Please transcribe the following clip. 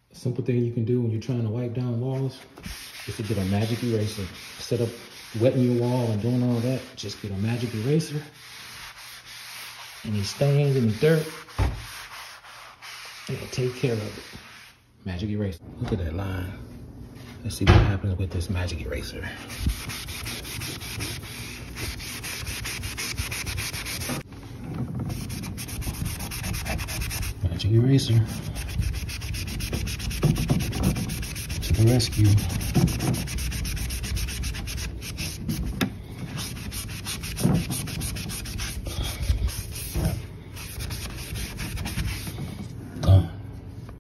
A simple thing you can do when you're trying to wipe down walls is to get a magic eraser. Instead of wetting your wall and doing all that, just get a magic eraser. Any stains, any dirt, it'll take care of it. Magic eraser. Look at that line. Let's see what happens with this magic eraser. Magic eraser to the rescue.